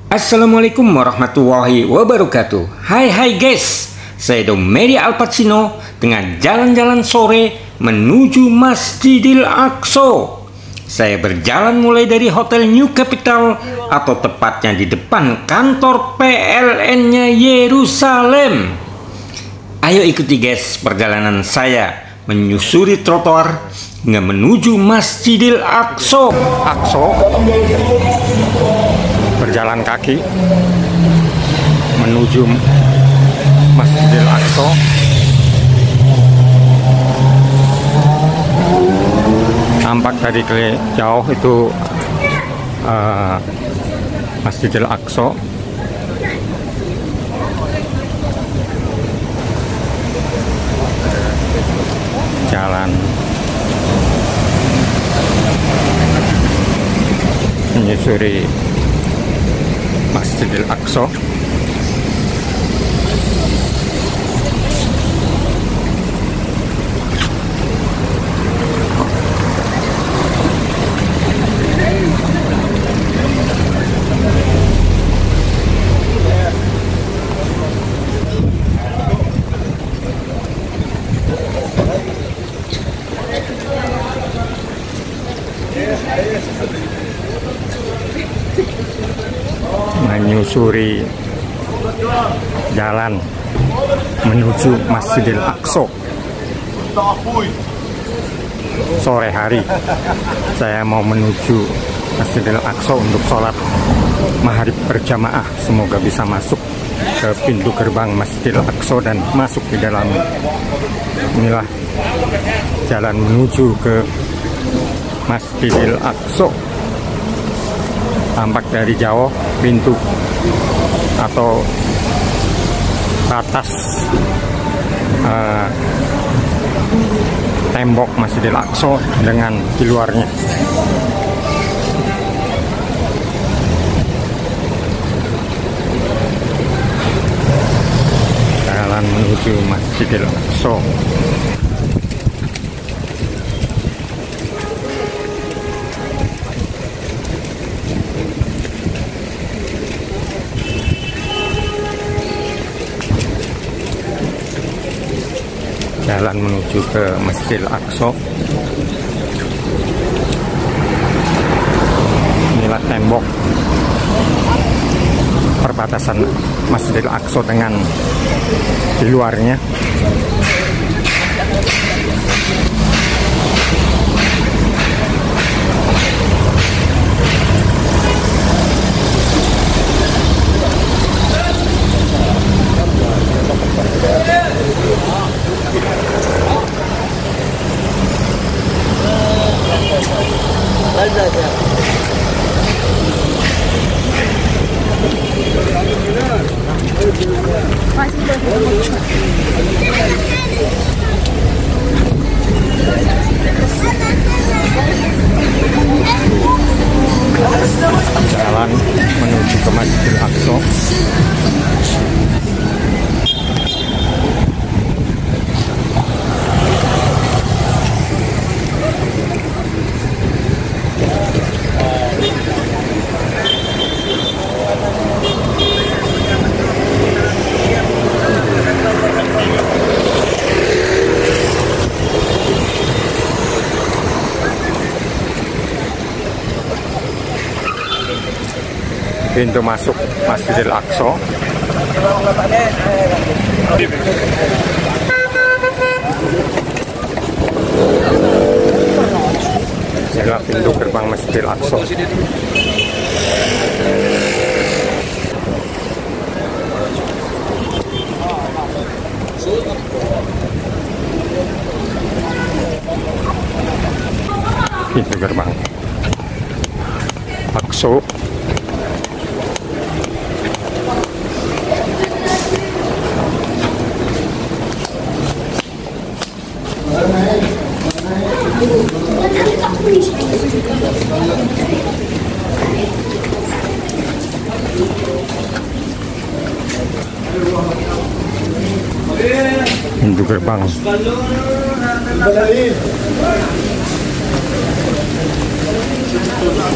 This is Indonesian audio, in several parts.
Assalamualaikum warahmatullahi wabarakatuh. Hai guys, saya Domedi Al Pacino dengan jalan-jalan sore menuju Masjidil Aqsa. Saya berjalan mulai dari Hotel New Capital atau tepatnya di depan kantor PLN-nya Yerusalem. Ayo ikuti guys perjalanan saya menyusuri trotoar hingga menuju Masjidil Aqsa. Berjalan kaki menuju Masjidil Aqsa. Tampak dari jauh itu Masjidil Aqsa. Jalan menyusuri Masjidil Aqsa. Menyusuri jalan menuju Masjidil Aqsa. Sore hari saya mau menuju Masjidil Aqsa untuk sholat maghrib berjamaah. Semoga bisa masuk ke pintu gerbang Masjidil Aqsa dan masuk di dalam. Inilah jalan menuju ke Masjidil Aqsa. Tampak dari jauh pintu atau batas tembok Masjidil Aqsa dengan di luarnya. Jalan menuju Masjidil Aqsa. Jalan menuju ke Masjidil Aqsa. Inilah tembok perbatasan Masjidil Aqsa dengan di luarnya. Jalan menuju ke Masjidil Aqsa. Pintu masuk Masjidil Aqsa. Inilah pintu gerbang Masjidil Aqsa. Pintu gerbang Aqsa. Pintu gerbang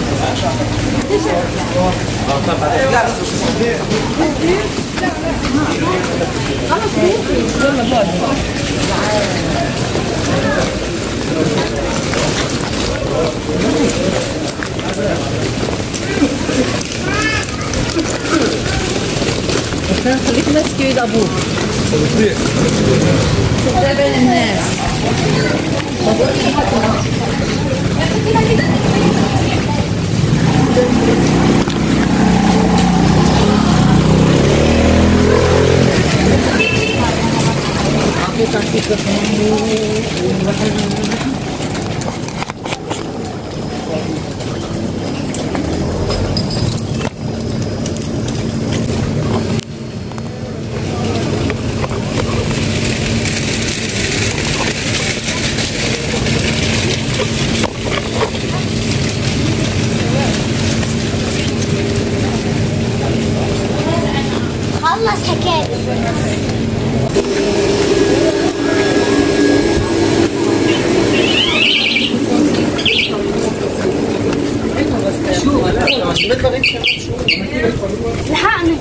خليك ماسك ايد ابوك. تابع الناس. خلص حكاية. لحقني.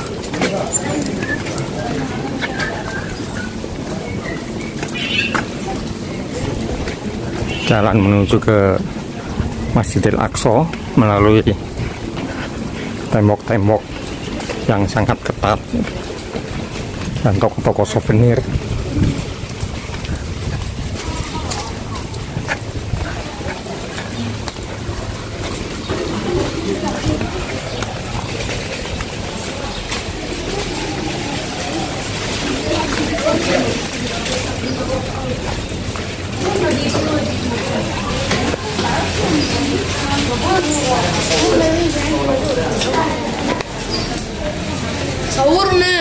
Jalan menuju ke Masjidil Aqsa melalui tembok-tembok yang sangat ketat dan toko-toko souvenir. صورنا.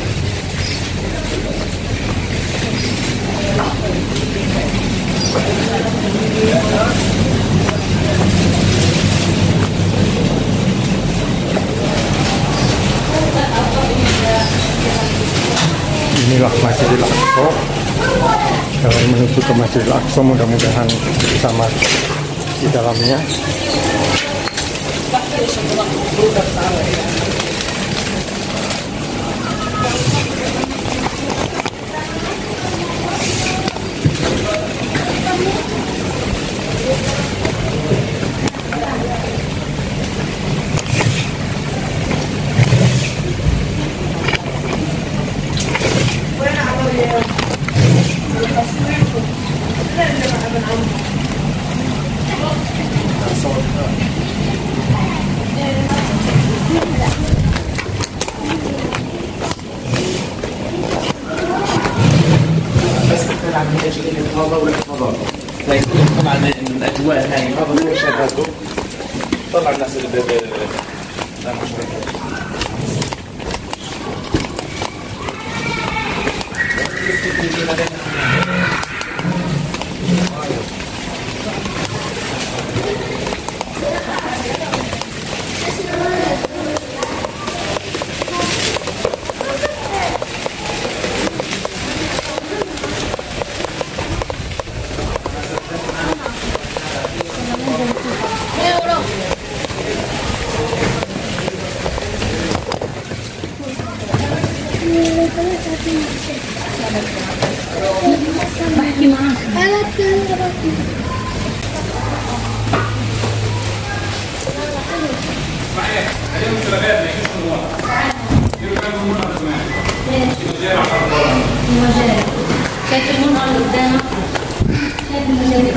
Inilah Masjidil Aqsa. Jalan menuju ke Masjidil Aqsa, mudah-mudahan sama di dalamnya. طبعا الاجواء هاي هذا هو شغلته طلع الناس اللي شايف المنظر اللي قدامك؟ شايف المجال.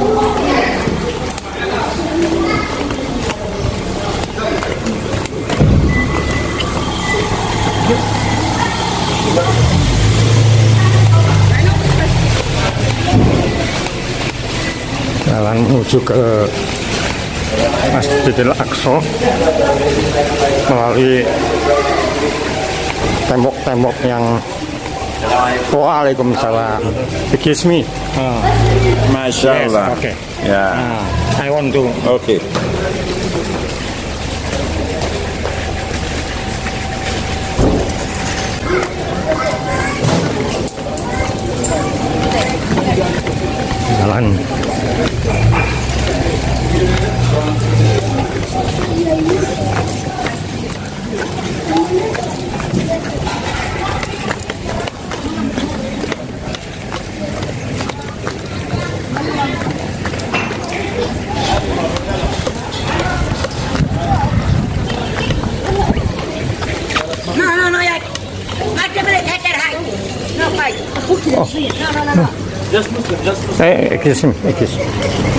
Jalan menuju ke Masjidil Aqsa melalui tembok-tembok yang Waalaikumsalam. Excuse me. Masyaallah. Yes, okay. Yeah. I want to. Okay. Jalan Just Muslim, just Muslim. excuse me, excuse me.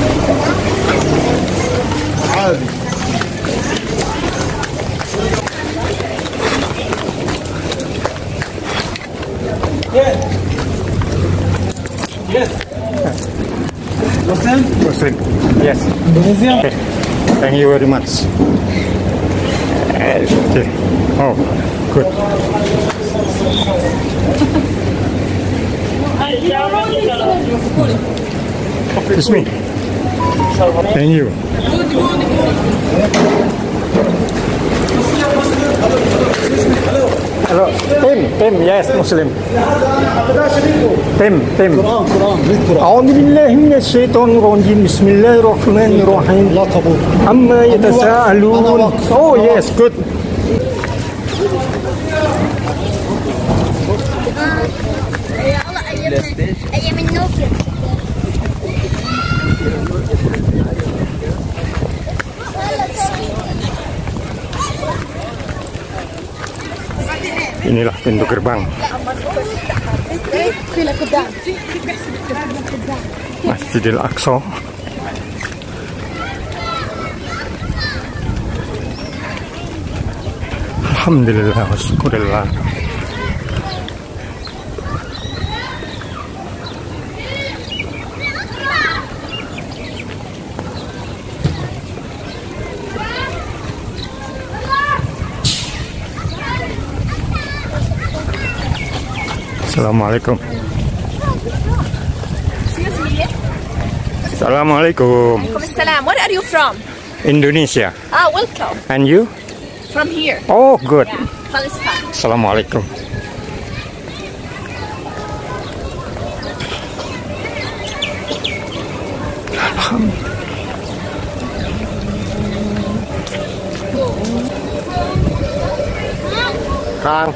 Yes. Muslim? Muslim. Yes. Indonesia? Okay. Thank you very much. Okay. Oh, good. Excuse me. Thank you. Hello. Tim, yes, Muslim. Tim. أعوذ بالله من الشيطان الرجيم بسم الله الرحمن الرحيم عما يتساءلون. Oh yes, good. يا الله أيام النوكيا. Inilah pintu gerbang Masjidil Aqsa. Alhamdulillah wa syukurillah. Assalamualaikum. Assalamualaikum. Assalam. Where are you from? Indonesia. Welcome. And you? From here. Oh, good. Palestine. Assalamualaikum. Kang.